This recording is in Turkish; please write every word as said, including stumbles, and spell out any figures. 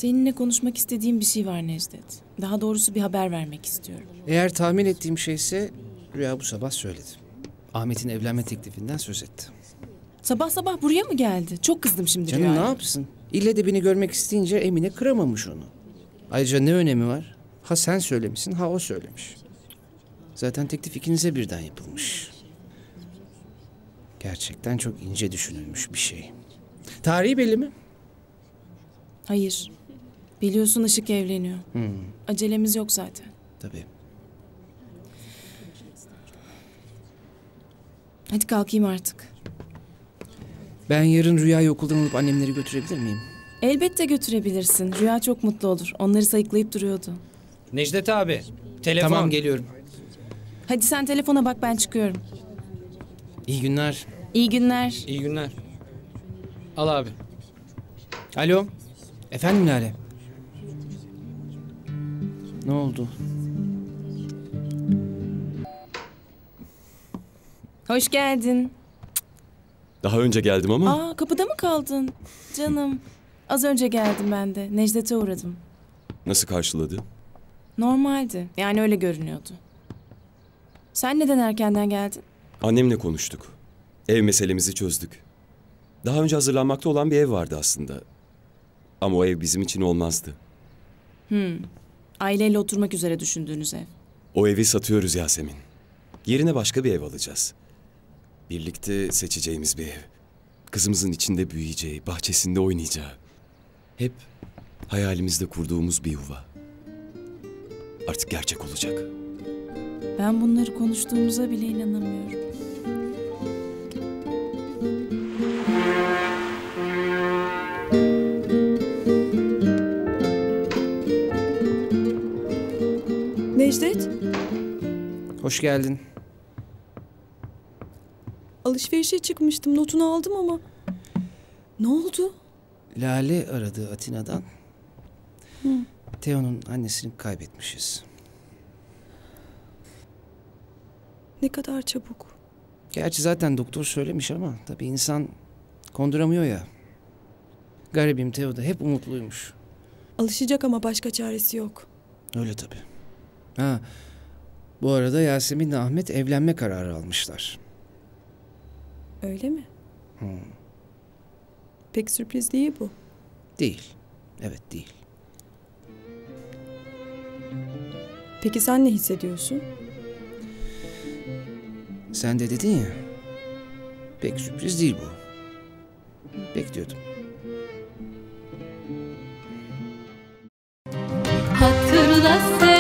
Seninle konuşmak istediğim bir şey var Necdet. Daha doğrusu bir haber vermek istiyorum. Eğer tahmin ettiğim şeyse Rüya bu sabah söyledi. Ahmet'in evlenme teklifinden söz etti. Sabah sabah buraya mı geldi? Çok kızdım şimdi Canım Rüya'ya. ne yapsın? İlle de beni görmek isteyince Emine kıramamış onu. Ayrıca ne önemi var? Ha sen söylemişsin, ha o söylemiş. Zaten teklif ikinize birden yapılmış. Gerçekten çok ince düşünülmüş bir şey. Tarihi belli mi? Hayır. Biliyorsun Işık evleniyor. Hmm, Acelemiz yok zaten. tabii. Hadi kalkayım artık. Ben yarın Rüya'yı okuldan alıp annemleri götürebilir miyim? Elbette götürebilirsin. Rüya çok mutlu olur. Onları sayıklayıp duruyordu. Necdet abi, telefon. Tamam, geliyorum. Hadi sen telefona bak, ben çıkıyorum. İyi günler. İyi günler. İyi günler. Al abi. Alo. Efendim Lale. Ne oldu? Hoş geldin. Daha önce geldim ama Aa, kapıda mı kaldın? Canım. Az önce geldim ben de. Necdet'e uğradım. nasıl karşıladı? Normaldi. Yani öyle görünüyordu. Sen neden erkenden geldin? Annemle konuştuk. Ev meselemizi çözdük. Daha önce hazırlanmakta olan bir ev vardı aslında. Ama o ev bizim için olmazdı. Hmm. Aileyle oturmak üzere düşündüğünüz ev. O evi satıyoruz Yasemin. Yerine başka bir ev alacağız. Birlikte seçeceğimiz bir ev. Kızımızın içinde büyüyeceği, bahçesinde oynayacağı. Hep hayalimizde kurduğumuz bir yuva. Artık gerçek olacak. Ben bunları konuştuğumuza bile inanamıyorum. Necdet, Hoş geldin. alışverişe çıkmıştım. Notunu aldım ama. Ne oldu? Lale aradı Atina'dan. Hı. Teo'nun annesini kaybetmişiz. Ne kadar çabuk. Gerçi zaten doktor söylemiş ama tabii insan konduramıyor ya. Garibim Teo da hep umutluymuş. Alışacak ama başka çaresi yok. Öyle tabii. Ha, bu arada Yasemin'le Ahmet evlenme kararı almışlar. Öyle mi? Hı. Pek sürpriz değil bu. Değil. Evet değil. Peki sen ne hissediyorsun? Sen de dedin ya. Pek sürpriz değil bu. Bekliyordum. Hatırla sen